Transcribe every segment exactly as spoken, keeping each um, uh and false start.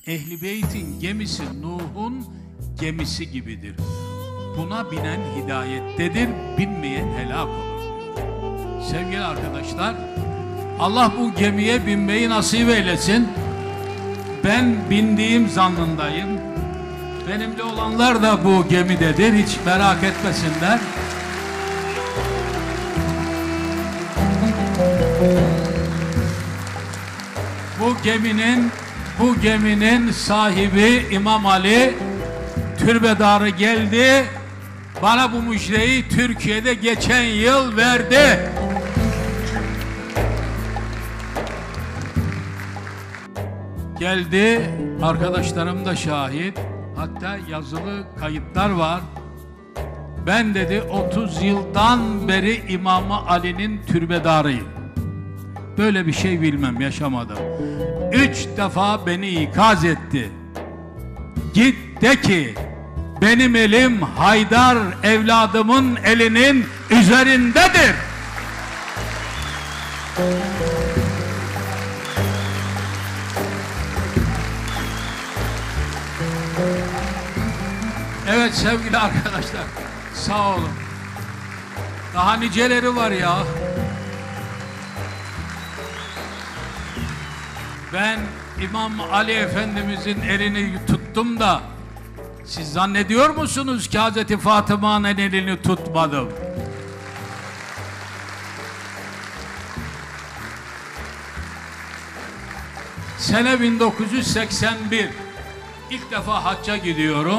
Ehl-i Beyt'in gemisi Nuh'un gemisi gibidir. Buna binen hidayettedir, binmeyen helak olur diyor. Sevgili arkadaşlar, Allah bu gemiye binmeyi nasip eylesin. Ben bindiğim zannındayım. Benimle olanlar da bu gemidedir, hiç merak etmesinler. Bu geminin bu geminin sahibi İmam Ali türbedarı geldi, bana bu müjdeyi Türkiye'de geçen yıl verdi. Geldi, arkadaşlarım da şahit, hatta yazılı kayıtlar var. Ben dedi otuz yıldan beri İmam Ali'nin türbedarıyım. Böyle bir şey bilmem, yaşamadım. Üç defa beni ikaz etti. Git de ki benim elim Haydar evladımın elinin üzerindedir. Evet sevgili arkadaşlar, sağ olun. Daha niceleri var ya. Ben İmam Ali Efendimizin elini tuttum da siz zannediyor musunuz ki Hazreti Fatıma'nın elini tutmadım? Sene bin dokuz yüz seksen bir, ilk defa hacca gidiyorum.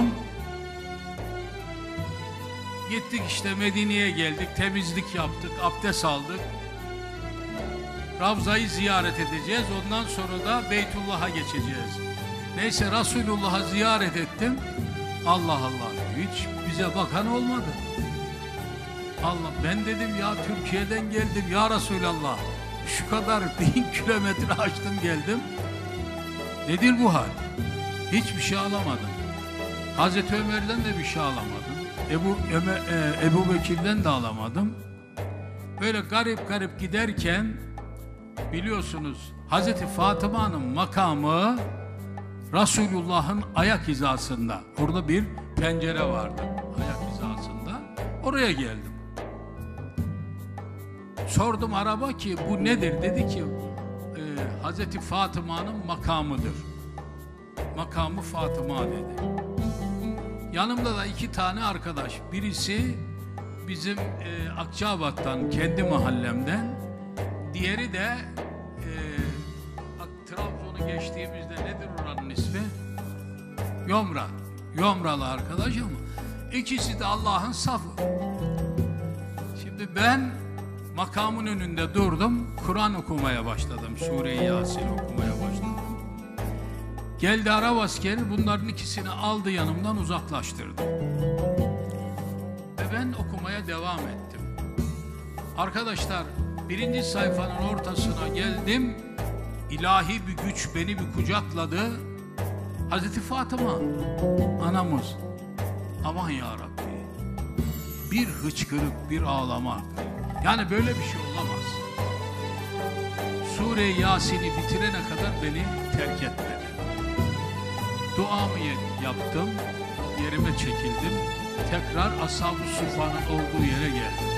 Gittik işte, Medine'ye geldik, temizlik yaptık, abdest aldık. Ravza'yı ziyaret edeceğiz, ondan sonra da Beytullah'a geçeceğiz. Neyse, Resulullah'ı ziyaret ettim. Allah Allah, hiç bize bakan olmadı. Allah, ben dedim ya Türkiye'den geldim ya Resulallah, şu kadar bin kilometre açtım geldim. Nedir bu hal? Hiçbir şey alamadım. Hazreti Ömer'den de bir şey alamadım. Ebu, Ömer, e, Ebu Bekir'den de alamadım. Böyle garip garip giderken, biliyorsunuz Hazreti Fatıma'nın makamı Resulullah'ın ayak hizasında. Orada bir pencere vardı ayak hizasında. Oraya geldim. Sordum araba ki bu nedir? Dedi ki e, Hazreti Fatıma'nın makamıdır. Makamı Fatıma dedi. Yanımda da iki tane arkadaş. Birisi bizim e, Akçabat'tan, kendi mahallemden. Diğeri de e, Trabzon'u geçtiğimizde nedir oranın ismi? Yomra. Yomralı arkadaş ama ikisi de Allah'ın safı. Şimdi ben makamın önünde durdum. Kur'an okumaya başladım. Sure-i Yasin okumaya başladım. Geldi Arap askeri, bunların ikisini aldı yanımdan, uzaklaştırdı. Ve ben okumaya devam ettim. Arkadaşlar, birinci sayfanın ortasına geldim. İlahi bir güç beni bir kucakladı. Hazreti Fatıma anamız. Aman ya Rabbi. Bir hıçkırık, bir ağlama. Yani böyle bir şey olamaz. Sure-i Yasin'i bitirene kadar beni terk etmedi. Duamı yaptım, yerime çekildim. Tekrar Ashab-ı Suffa'nın olduğu yere geldim.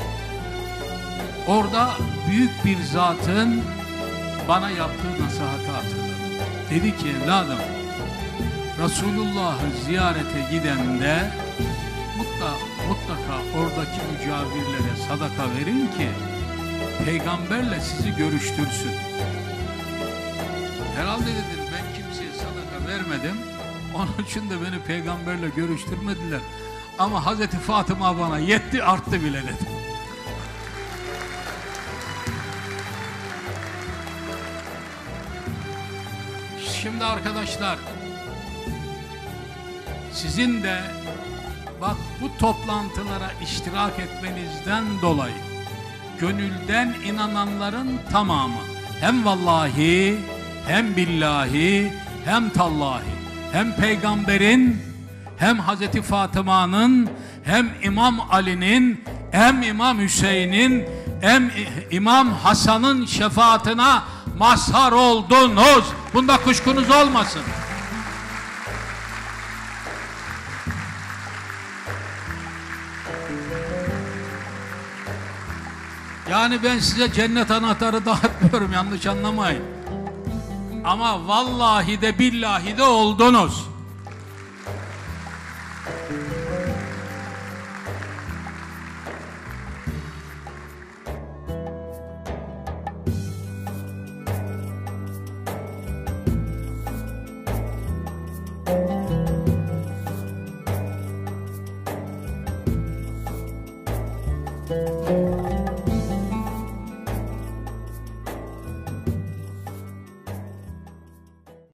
Orada büyük bir zatın bana yaptığı nasihatı hatırladım. Dedi ki evladım, Resulullah'ı ziyarete gidende mutlaka, mutlaka oradaki mücavirlere sadaka verin ki peygamberle sizi görüştürsün. Herhalde dedim ben kimseye sadaka vermedim, onun için de beni peygamberle görüştürmediler. Ama Hazreti Fatıma bana yetti, arttı bile dedim. Şimdi arkadaşlar, sizin de bak bu toplantılara iştirak etmenizden dolayı gönülden inananların tamamı hem vallahi hem billahi hem tallahi hem peygamberin hem Hazreti Fatıma'nın hem İmam Ali'nin hem İmam Hüseyin'in hem İmam Hasan'ın şefaatine mazhar oldunuz. Bunda kuşkunuz olmasın. Yani ben size cennet anahtarı dağıtmıyorum, yanlış anlamayın. Ama vallahi de billahi de oldunuz.